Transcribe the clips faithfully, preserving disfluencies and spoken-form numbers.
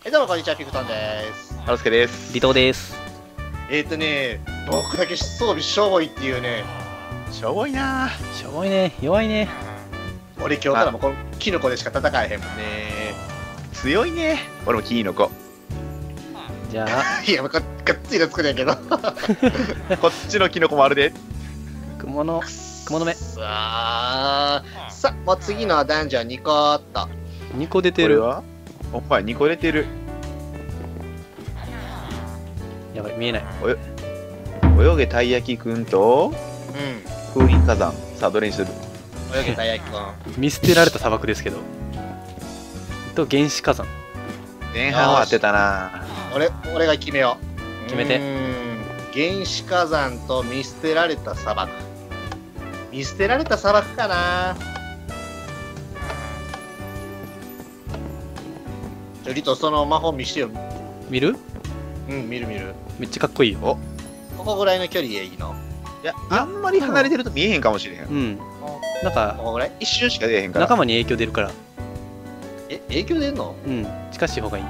えどうもこんにちは、ピクトンです。 ハロスケです。 離島です。 えーとね、僕だけ装備しょぼいっていうね。 しょぼいなぁ。しょぼいね、弱いね。 俺今日からもこのキノコでしか戦えへんもんね。 強いね。俺もキノコ。 じゃあ、 いや、もうこがっつりの作るんやけど。 こっちのキノコもあるで。 雲の、雲の目。 さあ、さあ、もう次のダンジョンにこあった。 にこ出てる。 これはおっぱいにこ出てる。 やばい、見えない。 泳げたい焼きくんと、 う風林火山。さあ、どれにする？ ん。泳げたやきくん。 見捨てられた砂漠ですけど。と、原始火山。 前半は当てたな。 俺、俺が決めよう。 決めてうーん。原始火山と見捨てられた砂漠。見捨てられた砂漠かな。ちょ、リト、その魔法見してよ。 見る？ うん、見る見る。 めっちゃかっこいいよ。 おここぐらいの距離でいいの？ いや、あんまり離れてると見えへんかもしれへん。 うん。なんこか、 こぐらい？ 一瞬しか出えへんから。 仲間に影響出るから。 え、影響出んの？ うん。近しい方がいい。い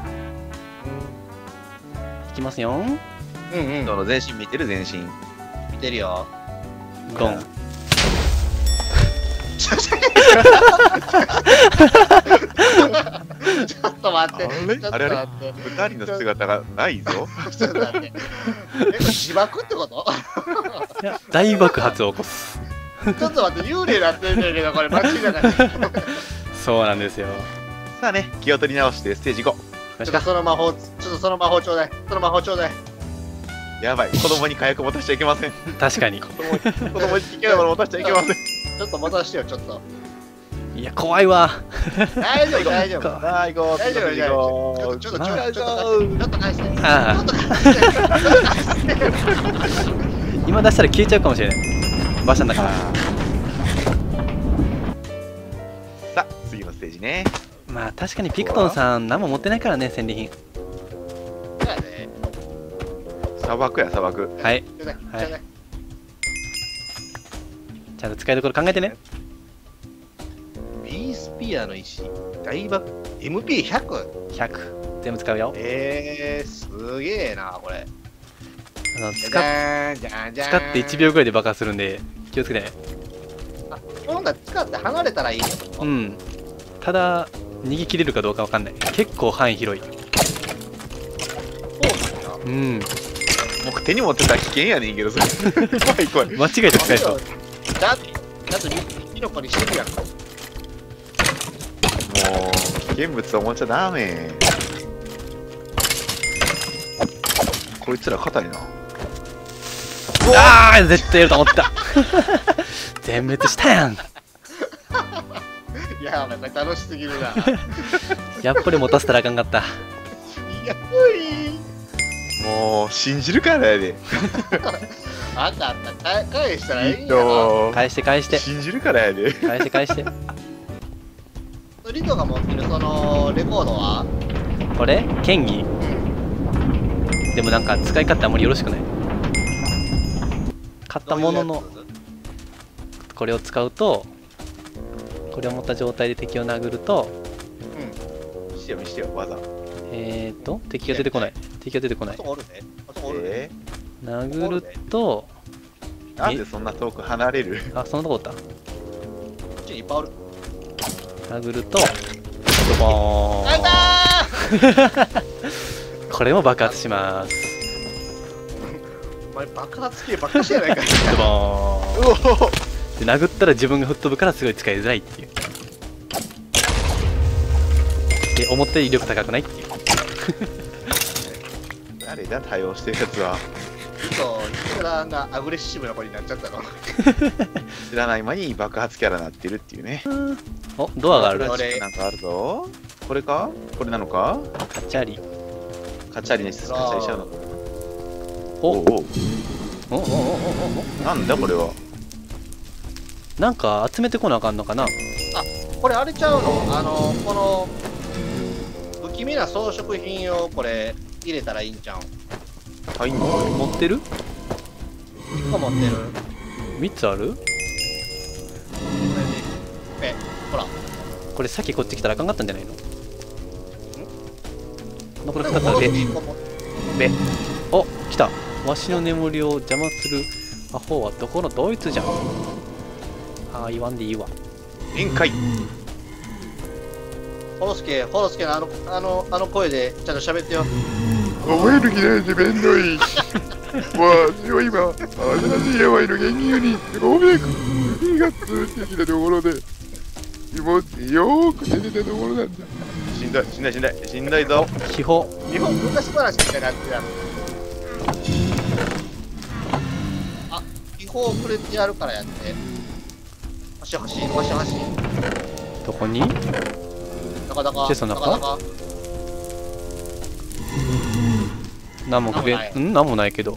きますよ。 うんうん。 その全身見てる全身。 見てるよ。 ドン。 ちょっと待って。 あれちょっとあれあれ待って。 二人の姿がないぞ。 ちょっと待って。え、これ自爆ってこと？ いや、大爆発を起こす。 ちょっと待って、幽霊なってんだけど、これ間違いない。 そうなんですよ。 さあね、気を取り直してステージご。 よちょっとしか。 その魔法、ちょっとその魔法ちょうだい。その魔法ちょうだい。 やばい、子供に火薬持たしちゃいけません。 確かに。 子供に子供に危険なもの持たしちゃいけません。 ちょっと持たしてよ、ちょっと。 いや、怖いわ。 大丈夫、大丈夫。 かさあ、行こう。 大丈夫、大丈夫。ちょっと、ちょっと、ちょっと、ちょっと、ちょっと返して。ちょっとああ、 返して。 今出したら消えちゃうかもしれない。馬車の中。 さあ、次のステージね。 まあ確かにピクトンさん何も持ってないからね、戦利品。 そうやね。 砂漠や、砂漠。 はい。 ちょうだい、ちょうだい。 ちゃんと使いどころ考えてね。 ビースピアの石、大爆、エムピーひゃく？ ひゃく。全部使うよ。 えー、すげえな、これ。 あのじ使っゃーん、じゃーん、じゃーん。 使っていちびょうぐらいで爆発するんで、気をつけてね。 あ、今度は使って離れたらいいの？ うん。ただ、逃げ切れるかどうかわかんない。結構範囲広い。 そうなんだ。 うん。 僕手に持ってたら危険やねんけど、それ。怖い怖い。 間違えて使えそう。 だって、だって、キノコにしてるやんか。 もう、危険物を持っちゃダメ。こいつら硬いな。 ああ、絶対やると思った。全滅したやん。 いや、お前これ楽しすぎるな。 やっぱり持たせたらあかんかった。 いや、無理。 もう、信じるからやで。 あんたあったら返したらいいんやろ。 と返して返して。 信じるからやで。 返して返して。 リトが持ってるそのレコードは？ これ剣技。 うん。 でもなんか使い勝手あんまりよろしくない。買ったものの、これを使うと、これを持った状態で敵を殴ると、 うん。 見してよ、見してよ、技。 えーと、敵が出てこない。敵が出てこないあそ。こおるね。あそこおるね。 え殴ると、 ー、なんでそんな遠く離れる？ あ、そんなとこおった。 こっちにいっぱいおる。 殴ると、ドボあいーたー。 ン。これも爆発します。 お前爆発系ばっかしやないかい。 ドボうおーン。で、殴ったら自分が吹っ飛ぶからすごい使いづらいっていう。で、思ったより威力高くないっていう。 誰だ、対応してるやつは。 そう、ヒトラーがアグレッシブな子になっちゃったの。 知らない間に爆発キャラになってるっていうね。 お、ドアがある。 これなんかあるぞ。これかこれなのかカチャリ。 カチャリね、カチャリしちゃうの。 おおおうおうおおおおなんだこれは。 なんか集めてこなあかんのかな。 あ、これあれちゃうの？あの、この、不気味な装飾品をこれ入れたらいいんちゃうん？ はい、 持ってる？ いっこ持ってる。 みっつある？ これで、え、ほら。 これさっきこっち来たらあかんかったんじゃないの？ 残りふたつだべ。 一個もべ。お、来た。わしの眠りを邪魔するアホはどこのドイツじゃん。ああ、言わんでいいわ。 宴会。 ホロスケ、ホロスケのあの、あの、あの声でちゃんと喋ってよ。 覚える気ないしめんどい。わしは今、新しい病の研究にごめん、首が通ってきたところで、気持ちよーく寝てたところなんだ。 しんどい、しんどい、しんどい、しんどいぞ。 秘宝。 日本昔話みたいになってやる。あ、秘宝くれてやるからやって。欲しい欲しい、欲しい欲しい。 どこに？ なかなか、 チェスの中なかなか。 何もくれなんもないん何もないけど。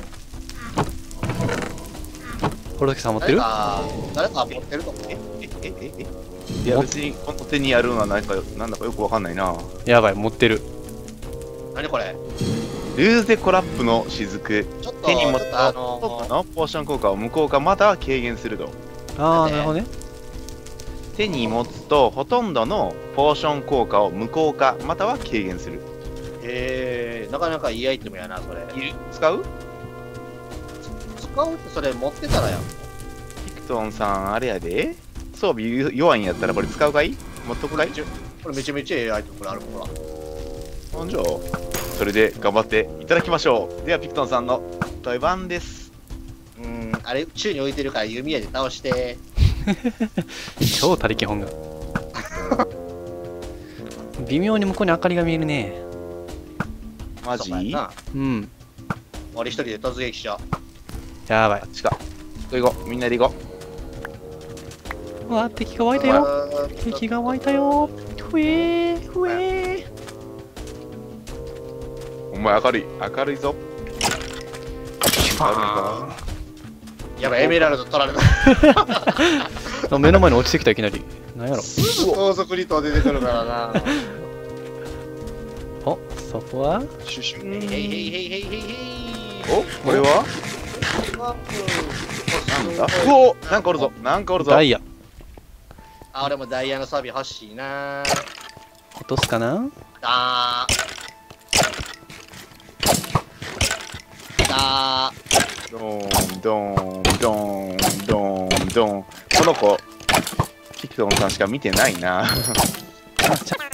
ホロスケさん持ってる？ 誰か、誰か持ってると思う。 え、え、え、え、え。いや、別にこの手にやるのは何か、なんだかよくわかんないな。 やばい、持ってる。 何これ？ ルーゼコラップの雫。 ちょっと、 手に持っちょったとあトップののポーション効果を無効化または軽減すると。 ああ、 ねなるほどね。 手に持つとほとんどのポーション効果を無効化または軽減する。 へえ、なかなかいいアイテムやな、それ。 いる使う？ 使うってそれ持ってたらやん。 ピクトンさんあれやで。装備弱いんやったらこれ使うかい？持っとくかい？ これめちゃめちゃええアイテムこれあるほら。 あじゃあそれで頑張っていただきましょう。ではピクトンさんの出番です。 うーん、あれ宙に置いてるから弓矢で倒して。 超他力本願。微妙に向こうに明かりが見えるね。 マジ？ そうやな。 うん。 俺一人で突撃しよやばいあっ。ちか。行こう行こう。みんなで行こうわ、敵が湧う。 いたよ。 よ敵が湧いたよ。ふえー、ふえー。 う。お前明るい。明るいぞ。明るいか。 やばい、エメラルド取られた。 あ目の前に落ちてきたいきなり。なんやろ。 すぐ高速離島出てくるからな。 お、そこはシュシュへいへいへいへいへいへいへい。 おこれはなんだうおなんかおるぞなんかおるぞダイヤ。 あ、俺もダイヤのサビ欲しいな。 落とすかな？ だー。だー。 ドーンドーンドーンドーンドーンこの子キクトンさんしか見てないなあちゃ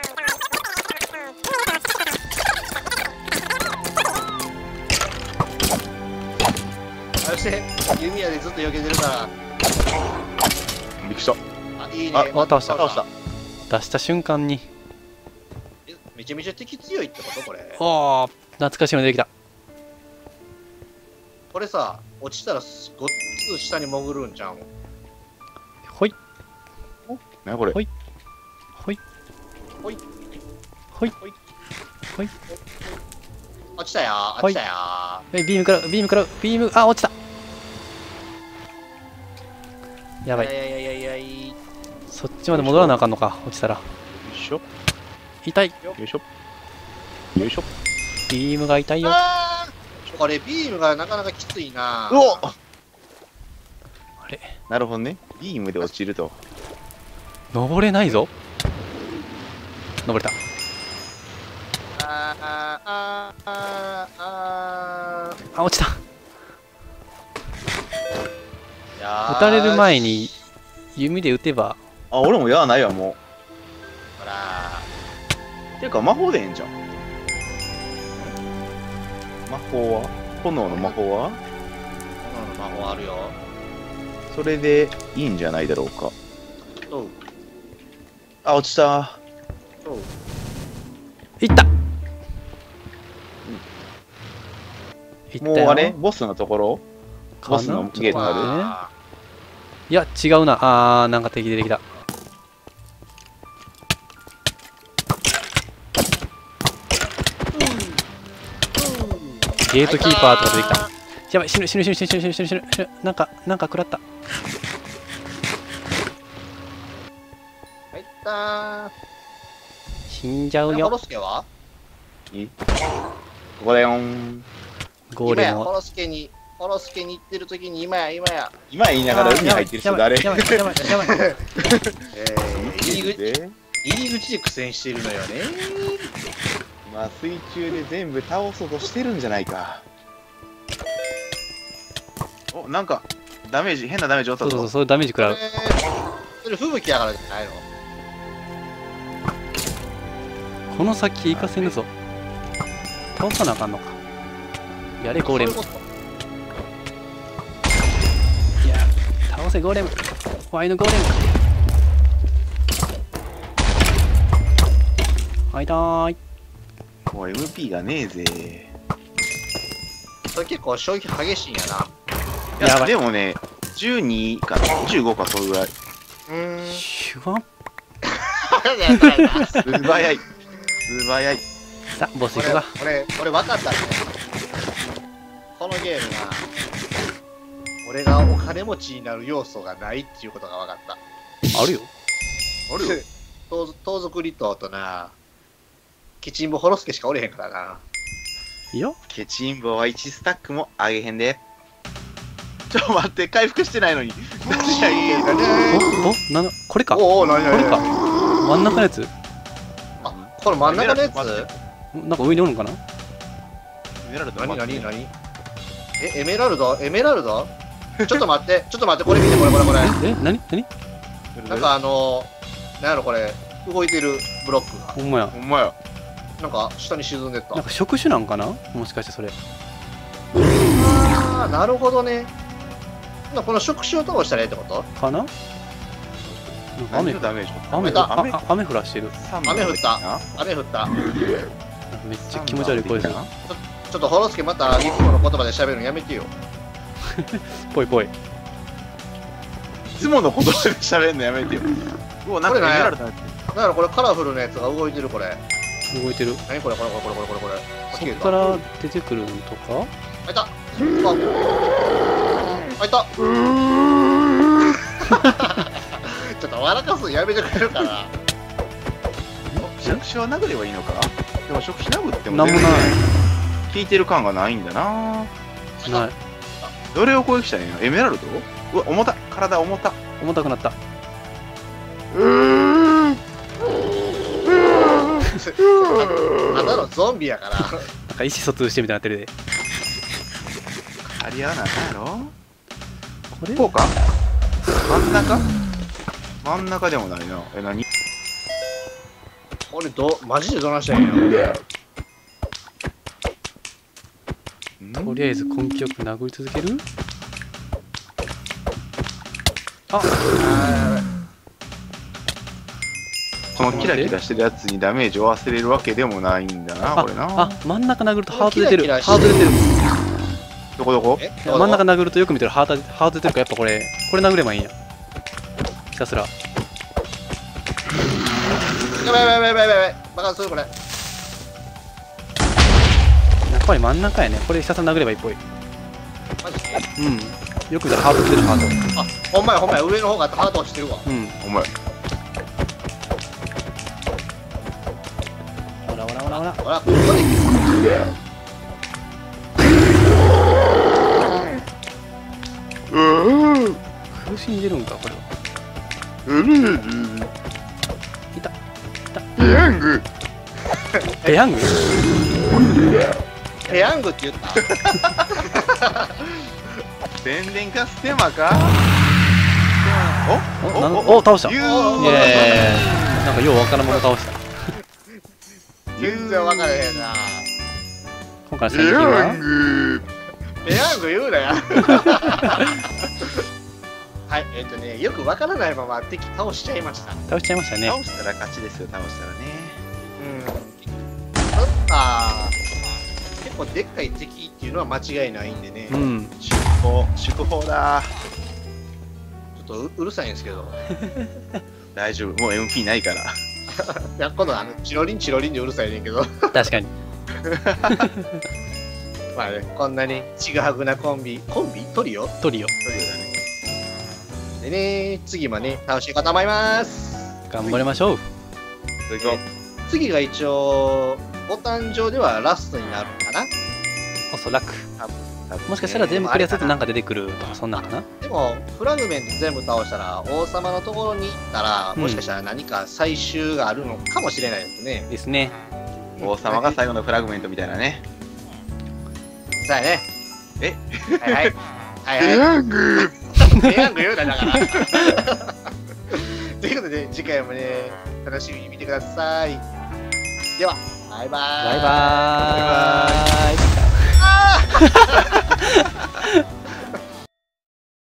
そして弓矢でずっと避けてるから。 びっくりしたあ、いいね。 あ倒した倒した出した瞬間に。 えめちゃめちゃ敵強いってことこれ。 おー、懐かしいの出てきた。 これさ、落ちたらすごっつ下に潜るんちゃうん？ ほい、 なこれほいほい、 ほい。 ほい、 ほい。 ほい。 落ちたよー。落ちたよー。 え、ビームから、ビームから、ビーム、あ、落ちた。やばい。 いやいやいやいやいや。 そっちまで戻らなあかんのか、落ちたら。 よいしょ痛い。 よいしょよいしょビームが痛いよ。 あーこれビームがなかなかきついな。 うおあれ、 なるほどねビームで落ちると登れないぞ。登れた。 あーあーあーあーあ、落ちた。 あ撃たれる前に弓で撃てば。 あ俺もやないわもほらうていうか魔法でええんじゃん魔法は炎の魔法はー魔法あるよ。 それでいいんじゃないだろうかそうあ落ちたそう。 いった。いったよ。 もうあれボスのところボスのゲートあるあいや、違うな。あー、なんか敵出てきた。ゲートキーパーとか出てきた。やばい、死ぬ死ぬ死ぬ死ぬ死ぬ死ぬ死ぬ死ぬ死ぬ。なんか、なんか食らった。 入ったー。 死んじゃうコロよ。 スケはいいここだよーん今や、コゴーレムを。 ロスケに、コロスケに行ってる時に今や、今や。 今言いながら海入ってる人誰やばいやばいやばいやばい。 えー、入り口、 で入り口で苦戦してるのよね。 マは水中で全部倒そうとしてるんじゃないか。お、なんかダメージ変なダメージ負ったぞ。 そうそうそう、そういうダメージ食らう。 えーそれ吹雪やからじゃないの？ この先行かせぬぞ。倒さなあかんのか。やれゴーレム。 そういうこいや倒せゴーレム。ワイのゴーレム。はいだーい。 もう エムピー がねえぜ。 とそれ結構消費激しいんやな。 いややばいでもね、じゅうにかじゅうごかそれぐらい。 うーん。 シュワン。 素早い。素早い。 さあボス行くか。 俺、俺、俺分かったね。このゲームが、俺がお金持ちになる要素がないっていうことが分かった。 あるよ。 あるよ。 盗盗賊離島とな、キチンボホロスケしかおれへんからな。 いやケチンボはいちスタックもあげへんで。ちょ待って、回復してないのに。何がいいかね。 おおななこれか。 おお、なになにこれか。真ん中のやつ。 あ、この真ん中のやつなんか上におるんかな。 エメラルド何何何え、エメラルドエメラルドちょっと待って、ちょっと待って、これ見て、これこれこれ。 え何何なんかあのー、なんやろこれ、動いてるブロックが。 ほんまや。 ほんまや。 なんか下に沈んでった。 なんか触手なんかな、もしかしてそれ。 あー、なるほどね。ほなこの触手を通したらええってことかな。なんか雨何のダメージ雨だああ雨降らしてる。 雨降った雨降った。 なんかめっちゃ気持ち悪い声する。 ちょっとホロスケまた日本の言葉で喋るのやめてよ。 ぽいぽい。 いつもの言葉で喋るのやめてよ。うわ、なんかエメラルドだって。 だからこれカラフルなやつが動いてるこれ。 動いてる。 何これこれこれこれこれこれこれ。 そっから出てくるのとか。 あいた。あ、あいた。ちょっと笑かすのやめてくれるかな。 触手は殴ればいいのか。でも触手殴ってもなんもない。 効いてる感がないんだな。 ない。 どれを攻撃したらいいの？エメラルド？うわ、重た。体重た。 重たくなった。 ただのゾンビやから。 なんか意思疎通してみたいになってるで。 あり合わなあかんやろ。 これこうか？真ん中？真ん中でもないな。え、何？ これど、マジでどないしたらいいんや。 とりあえず根気よく殴り続ける。ああこのキラキラしてるやつにダメージを忘れるわけでもないんだな、 あこれな。 あ真ん中殴るとハート出てる。 キラキラしてハート出てる。 どこどこ？ え真ん中殴るとよく見たらハートハート出てるから、やっぱこれこれ殴ればいいんや。ひたすら。 やばいやばいやばいやばいやばい。バカするこれ。 やっぱり真ん中やね。これひたすら殴ればいいっぽい。 マジで。 うん。よく見たらハート出てるハーあ、ほんまやほんまや。上の方がハート押してるわ。 ト。うん。 お前。 ほらほらほらほら。 ほら、ここで。 うん苦しんでるんかこれは。 うるうるいた。 ペヤングペヤング？ ペヤングって言った。 宣伝かステマか？おおなんお倒した。イエユーーイ。なんかようわからんもの倒した。 全然分からへんな。 今回のペ戦績はヤングペヤング言うなや。はい、えっ、ー、とね、よく分からないまま敵倒しちゃいました。 倒しちゃいましたね。 倒したら勝ちですよ、倒したらね。 うん。あー結構でっかい敵っていうのは間違いないんでね、ちょうん。 祝砲、祝砲だ。 っと う, うるさいんですけど、 大丈夫、もう エムピー ないから。 いや今度あのチロリンチロリンでうるさいねんけど、 確かに。 まあね、こんなにちぐはぐなコンビ、コンビトリオトリオ。 トリオだね。 でね、次もね、楽しいかと思います。 頑張りましょう。 それ行こ次が一応、ボタン上ではラストになるのかな。 おそらく。 う。 もしかしたら全部クリアするとなんか出てくるとか、そんなんかな。 でも、フラグメント全部倒したら、王様のところに行ったら、 うんもしかしたら何か最終があるのかもしれないですね。 ですね。 う王様が最後のフラグメントみたいなね。 さあね。 えはいはい。はいペはい。 ヤングペヤング言うな、だから。ということで、次回もね、楽しみに見てください。では、バイバーイ。 バイバーイ。 あー